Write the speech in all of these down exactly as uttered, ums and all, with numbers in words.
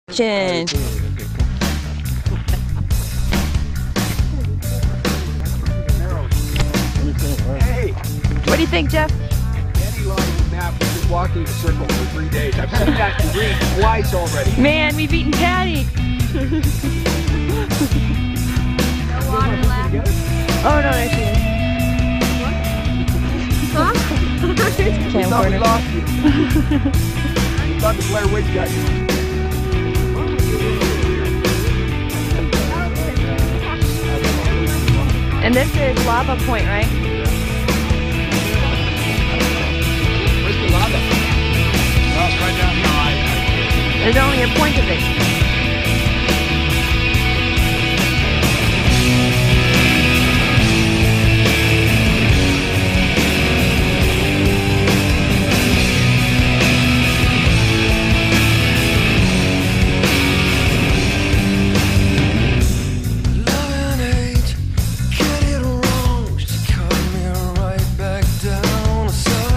Chin. Hey! What do you think, Jeff? Danny lost the map. We've been walking the circle for three days. I've seen that green twice already. Man, we've eaten Patty. No water left. Oh no, there she is. Huh? We thought we lost you. We thought the Blair Witch got you. And this is Lava Point, right? Where's the lava? Oh, it's right down here. There's only a point of it.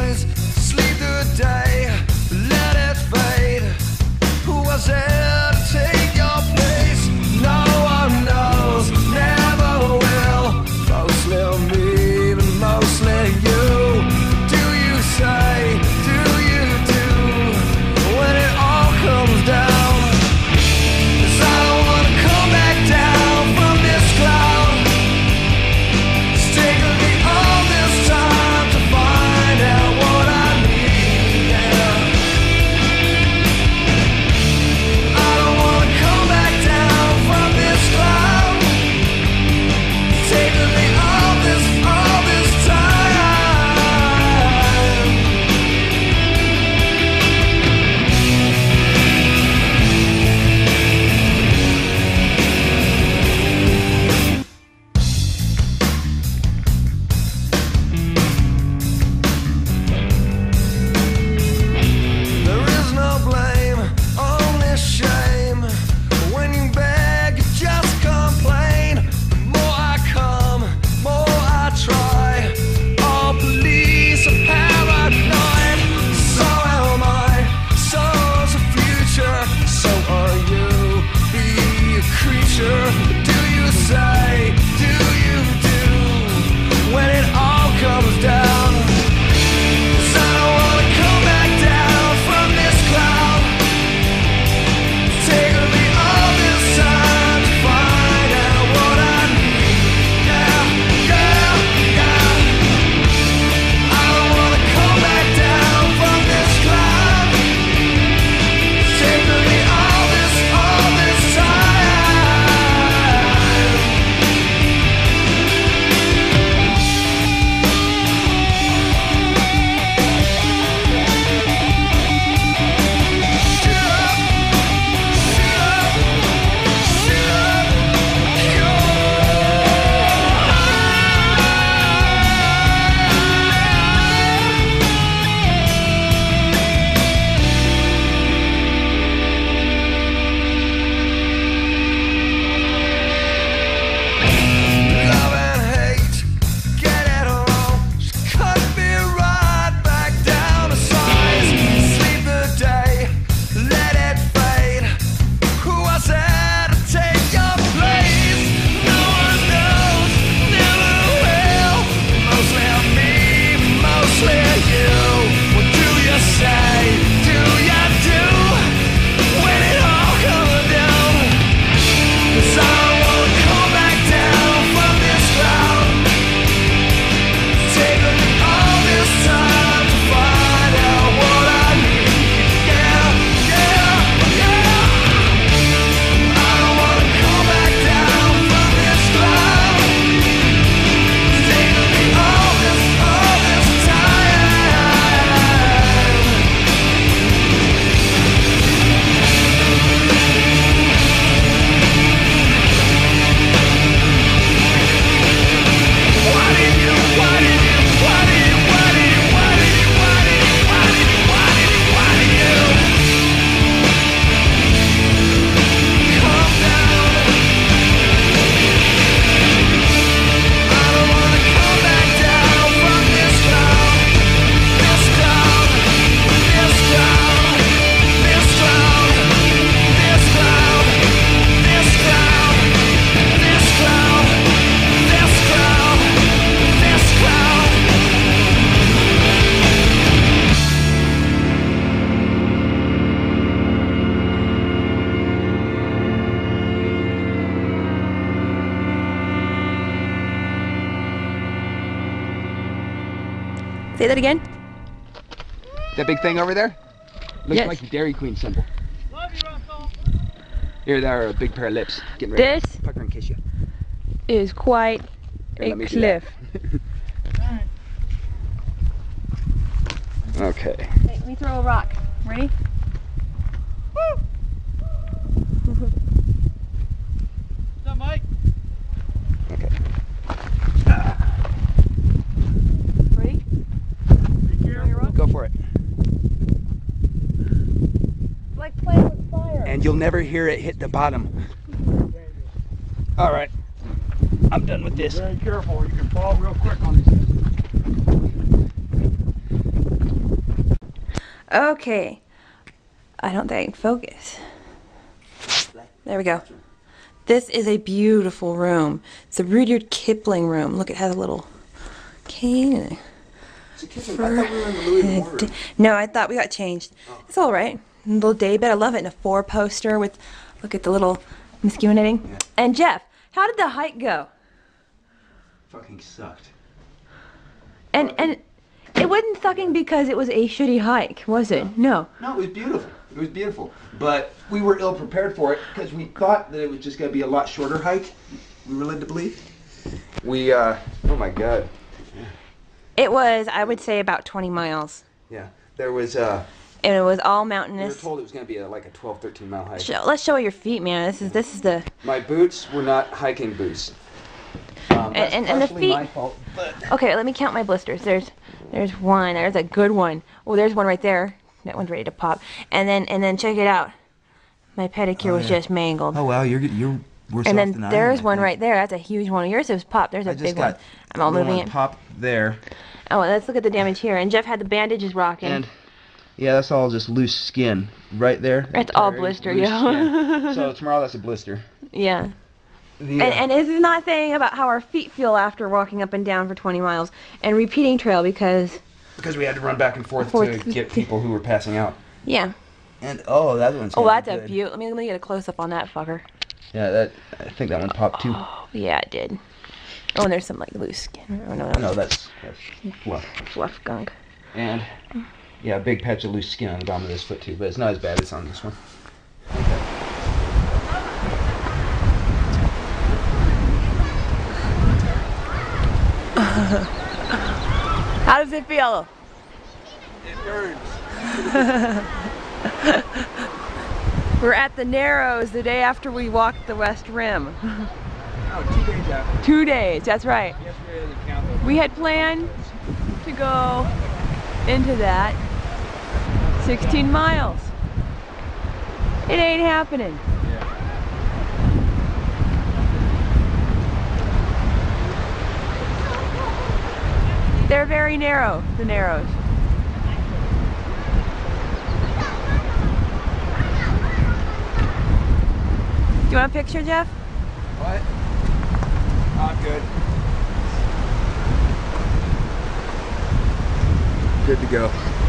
Let it fade. Who was it? Say that again. That big thing over there? Looks Yes. like the Dairy Queen symbol. Love you, Russell. Here, there are a big pair of lips. Getting ready. This Pucker and kiss you. is quite Here, a let me do that. cliff. Alright. Okay. Hey, let me throw a rock. Ready? What's up, Mike? Okay. Ready? Be careful. Go for it. Like playing with fire. And you'll never hear it hit the bottom. All right. I'm done with this. Very careful. You can fall real quick on these things. Okay. I don't think I can focus. There we go. This is a beautiful room. It's a Rudyard Kipling room. Look, it has a little cane. And It's a kitchen. I thought we were in the Louis a d- no, I thought we got changed. It's all right. A little day bed. I love it. And a four poster with, look at the little mosquito netting. Yeah. And Jeff, how did the hike go? Fucking sucked. And and it wasn't sucking because it was a shitty hike, was it? No. No, it was beautiful. It was beautiful. But we were ill prepared for it because we thought that it was just going to be a lot shorter hike. We were led to believe. We, uh, oh my God. It was, I would say, about twenty miles. Yeah. There was, uh, And it was all we were mountainous. told it was going to be a, like a twelve, thirteen mile hike. Show, let's show your feet, man. This is this is the My boots were not hiking boots. Um, that's and- and the partially feet- my fault, but okay. Let me count my blisters. There's there's one. There's a good one. Oh, there's one right there. That one's ready to pop. And then and then check it out. My pedicure Oh, was yeah. just mangled. oh wow, you're you're worse and off then than I am, there's I one think. right there. That's a huge one. Yours was popped. There's a I just big got one. I'm all a little moving one it. pop there, Oh, let's look at the damage here. And Jeff had the bandages rocking. and yeah, that's all just loose skin right there. That's all Very blister, loose yeah. skin. So tomorrow that's a blister. yeah. The, uh, And, and this is not saying about how our feet feel after walking up and down for twenty miles and repeating trail because, because we had to run back and forth, Forth. to get people who were passing out. yeah. And oh, that one's Oh, gonna that's be a good. beaut. Let me let me get a close up on that fucker. Yeah, that I think that one popped too. Oh, yeah, it did. Oh, and there's some like loose skin. Oh no, No, that's that's fluff. fluff gunk. And yeah, a big patch of loose skin on the bottom of this foot too, but it's not as bad as on this one. How does it feel? It burns. We're at the Narrows the day after we walked the West Rim. Oh, two days after. Two days, that's right. Yesterday the count. We had planned to go into that sixteen miles. It ain't happening. They're very narrow, the Narrows. Do you want a picture, Jeff? What? I'm good. Good to go.